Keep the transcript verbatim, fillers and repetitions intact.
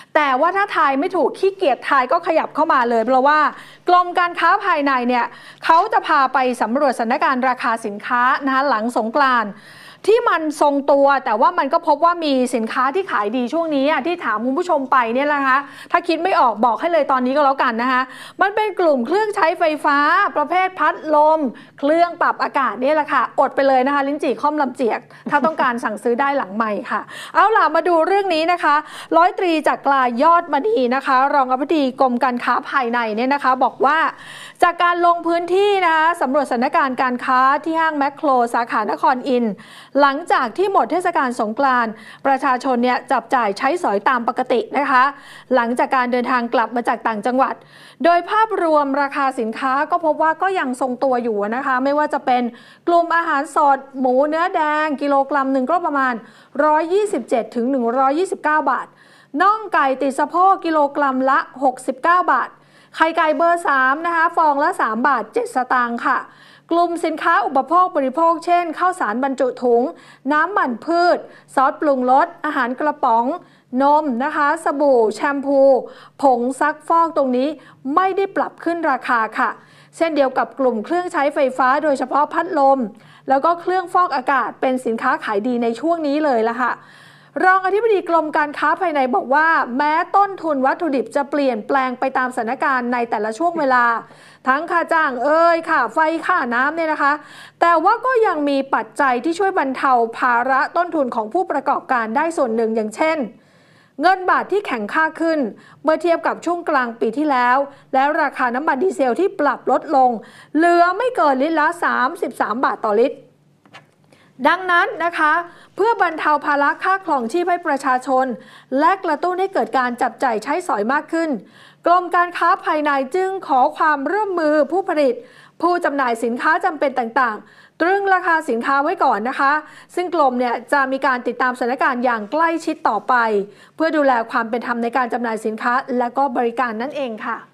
แต่ว่าถ้าทายไม่ถูกขี้เกียจทายก็ขยับเข้ามาเลยเพราะว่ากรมการค้าภายในเนี่ยเขาจะพาไปสำรวจสถานการณ์ราคาสินค้านะคะหลังสงกรานต์ที่มันทรงตัวแต่ว่ามันก็พบว่ามีสินค้าที่ขายดีช่วงนี้ที่ถามคุณผู้ชมไปเนี่ยนะคะถ้าคิดไม่ออกบอกให้เลยตอนนี้ก็แล้วกันนะคะมันเป็นกลุ่มเครื่องใช้ไฟฟ้าประเภทพัดลมเครื่องปรับอากาศนี่แหละค่ะอดไปเลยนะคะลิ้นจี่ค่อมลำเจียกถ้าต้องการสั่งซื้อได้หลังใหม่ค่ะเอาล่ะมาดูเรื่องนี้นะคะร้อยตรีจักรายอดมณีนะคะรองอธิบดีกรมการค้าภายในเนี่ยนะคะบอกว่าจากการลงพื้นที่นะคะสำรวจสถานการณ์การค้าที่ห้างแมคโครสาขานครอินทร์หลังจากที่หมดเทศกาลสงกรานต์ประชาชนเนี่ยจับจ่ายใช้สอยตามปกตินะคะหลังจากการเดินทางกลับมาจากต่างจังหวัดโดยภาพรวมราคาสินค้าก็พบว่าก็ยังทรงตัวอยู่นะคะไม่ว่าจะเป็นกลุ่มอาหารสดหมูเนื้อแดงกิโลกรัมหนึ่งก็ประมาณหนึ่งร้อยยี่สิบเจ็ดถึงหนึ่งร้อยยี่สิบเก้าบาทน่องไก่ติดสะโพกกิโลกรัมละหกสิบเก้าบาทไข่ไก่เบอร์สามนะคะฟองละสามบาทเจ็ดสตางค์ค่ะกลุ่มสินค้าอุปโภคบริโภคเช่นข้าวสารบรรจุถุงน้ำมันพืชซอสปรุงรสอาหารกระป๋องนมนะคะสบู่แชมพูผงซักฟอกตรงนี้ไม่ได้ปรับขึ้นราคาค่ะเช่นเดียวกับกลุ่มเครื่องใช้ไฟฟ้าโดยเฉพาะพัดลมแล้วก็เครื่องฟอกอากาศเป็นสินค้าขายดีในช่วงนี้เลยละค่ะรองอธิบดีกรมการค้าภายในบอกว่าแม้ต้นทุนวัตถุดิบจะเปลี่ยนแปลงไปตามสถานการณ์ในแต่ละช่วงเวลาทั้งค่าจ้างเอ่ยค่าไฟค่าน้ำเนี่ยนะคะแต่ว่าก็ยังมีปัจจัยที่ช่วยบรรเทาภาระต้นทุนของผู้ประกอบการได้ส่วนหนึ่งอย่างเช่นเงินบาทที่แข็งค่าขึ้นเมื่อเทียบกับช่วงกลางปีที่แล้วและราคาน้ำมันดีเซลที่ปรับลดลงเหลือไม่เกินลิตรละสามสิบสามบาทต่อลิตรดังนั้นนะคะเพื่อบรรเทาภาระค่าครองชีพให้ประชาชนและกระตุ้นให้เกิดการจับจ่ายใช้สอยมากขึ้นกรมการค้าภายในจึงขอความร่วมมือผู้ผลิตผู้จำหน่ายสินค้าจำเป็นต่างๆตรึงราคาสินค้าไว้ก่อนนะคะซึ่งกรมเนี่ยจะมีการติดตามสถานการณ์อย่างใกล้ชิดต่อไปเพื่อดูแลความเป็นธรรมในการจำหน่ายสินค้าและก็บริการนั่นเองค่ะ